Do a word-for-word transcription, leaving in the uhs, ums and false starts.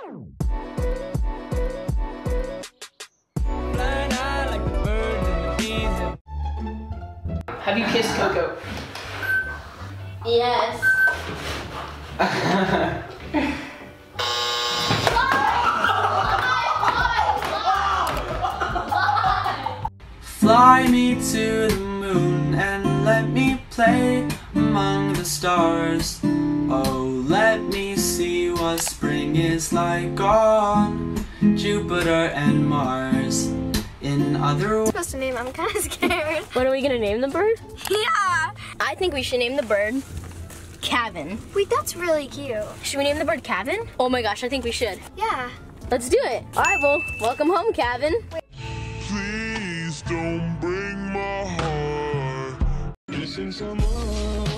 Have you kissed Coco? Yes. Fly me to the moon and let me play among the stars. Oh, let me see what spring is like on Jupiter and Mars. In other words, Supposed to name, I'm kind of scared. What are we gonna name the bird? Yeah. I think we should name the bird Cavin. Wait, that's really cute. Should we name the bird Cavin? Oh my gosh, I think we should. Yeah. Let's do it. All right, well, welcome home, Cavin. Please don't break my heart. Missing someone.